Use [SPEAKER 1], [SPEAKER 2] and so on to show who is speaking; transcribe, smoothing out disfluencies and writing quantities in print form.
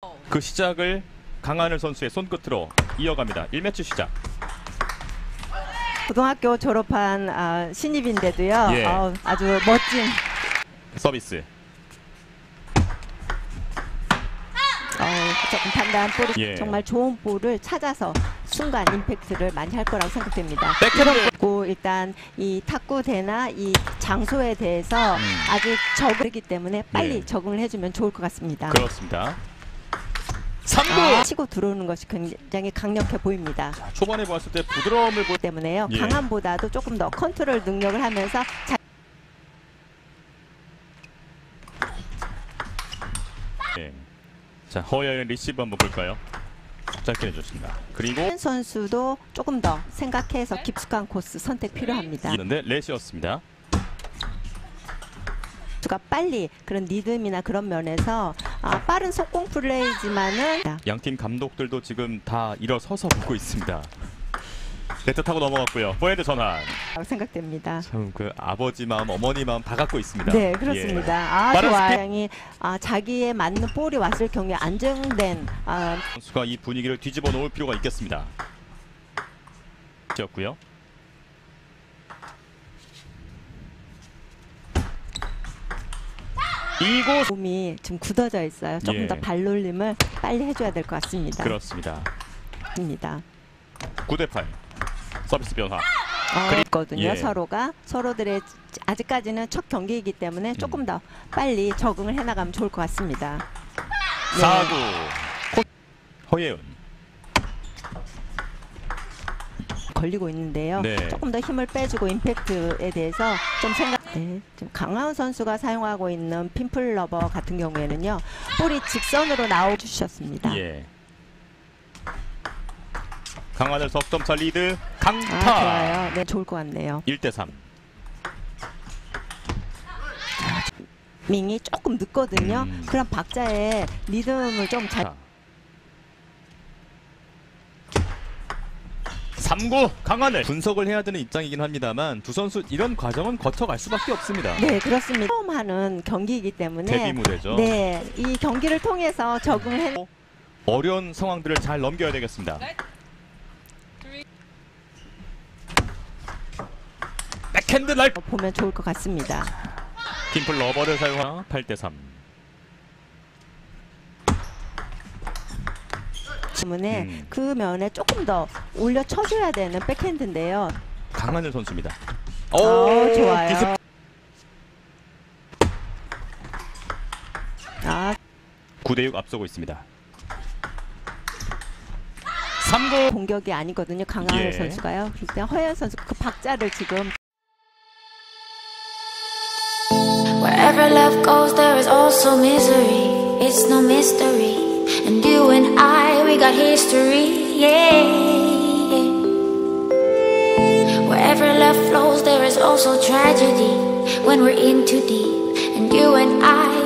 [SPEAKER 1] 그 시작을 강하늘 선수의 손끝으로 이어갑니다. 1매치 시작.
[SPEAKER 2] 고등학교 졸업한 신입인데도요.
[SPEAKER 1] 예.
[SPEAKER 2] 아주 멋진
[SPEAKER 1] 서비스.
[SPEAKER 2] 조금 단단한 볼이
[SPEAKER 1] 예.
[SPEAKER 2] 정말 좋은 볼을 찾아서 순간 임팩트를 많이 할 거라고 생각됩니다.
[SPEAKER 1] 백핸드.
[SPEAKER 2] 그리고 일단 이 탁구대나 이 장소에 대해서 아직 적응이기 때문에 빨리
[SPEAKER 1] 예.
[SPEAKER 2] 적응을 해주면 좋을 것 같습니다.
[SPEAKER 1] 그렇습니다. 3구.
[SPEAKER 2] 치고 들어오는 것이 굉장히 강력해 보입니다.
[SPEAKER 1] 초반에 보았을 때 부드러움을 보이
[SPEAKER 2] 때문에요.
[SPEAKER 1] 예.
[SPEAKER 2] 강함보다도 조금 더 컨트롤 능력을 하면서
[SPEAKER 1] 예. 자, 허여의 리시브 한번 볼까요? 짧게 해줬습니다. 그리고
[SPEAKER 2] 선수도 조금 더 생각해서 깊숙한 코스 선택 필요합니다.
[SPEAKER 1] 있는데 렛이었습니다.
[SPEAKER 2] 수가 빨리 그런 리듬이나 그런 면에서 빠른 속공 플레이지만은
[SPEAKER 1] 양팀 감독들도 지금 다 일어서서 보고 있습니다. 네트 타고 넘어갔고요. 포핸드 전환.
[SPEAKER 2] 생각됩니다.
[SPEAKER 1] 참 그 아버지 마음, 어머니 마음 다 갖고 있습니다.
[SPEAKER 2] 네, 그렇습니다.
[SPEAKER 1] 빠른
[SPEAKER 2] 좋아요.
[SPEAKER 1] 스피드.
[SPEAKER 2] 굉장히 자기에 맞는 볼이 왔을 경우에 안정된
[SPEAKER 1] 선수가 이 분위기를 뒤집어 놓을 필요가 있겠습니다. 였고요. 이곳
[SPEAKER 2] 몸이 지금 굳어져 있어요. 조금
[SPEAKER 1] 예.
[SPEAKER 2] 더 발놀림을 빨리 해줘야 될 것 같습니다.
[SPEAKER 1] 그렇습니다. 9대8 서비스 변화.
[SPEAKER 2] 있거든요.
[SPEAKER 1] 예.
[SPEAKER 2] 서로들의 아직까지는 첫 경기이기 때문에 조금 더 빨리 적응을 해나가면 좋을 것 같습니다.
[SPEAKER 1] 4구 허예은.
[SPEAKER 2] 걸리고 있는데요.
[SPEAKER 1] 네.
[SPEAKER 2] 조금 더 힘을 빼주고 임팩트에 대해서 좀 지금 강하은 선수가 사용하고 있는 핀플 러버 같은 경우에는요. 볼이 직선으로 나와주셨습니다.
[SPEAKER 1] 예. 강하늘 석점차 리드 강타.
[SPEAKER 2] 좋아요. 네, 좋을 것 같네요.
[SPEAKER 1] 1대3.
[SPEAKER 2] 밍이 조금 늦거든요. 그럼 박자의 리듬을 좀 잘.
[SPEAKER 1] 3구 강하늘. 분석을 해야 되는 입장이긴 합니다만 두 선수 이런 과정은 거쳐갈 수밖에 없습니다.
[SPEAKER 2] 네, 그렇습니다. 처음 하는 경기이기 때문에
[SPEAKER 1] 데뷔 무대죠.
[SPEAKER 2] 네, 이 경기를 통해서 적응을 해.
[SPEAKER 1] 어려운 상황들을 잘 넘겨야 되겠습니다. 백핸드 라이프
[SPEAKER 2] 보면 좋을 것 같습니다.
[SPEAKER 1] 팀플 러버를 사용한 8대3.
[SPEAKER 2] 때문에 그 면에 조금 더 올려 쳐줘야 되는 백핸드인데요.
[SPEAKER 1] 강하늘 선수입니다.
[SPEAKER 2] 좋아요.
[SPEAKER 1] 9대6 앞서고 있습니다. 3구
[SPEAKER 2] 공격이 아니거든요. 강하늘
[SPEAKER 1] 예.
[SPEAKER 2] 선수가요. 일단 허연 선수 그 박자를 지금
[SPEAKER 3] Wherever love goes, there is also misery. It's no mystery. And you and I, we got history. Yeah. Wherever love flows, there is also tragedy. When we're in too deep. And you and I,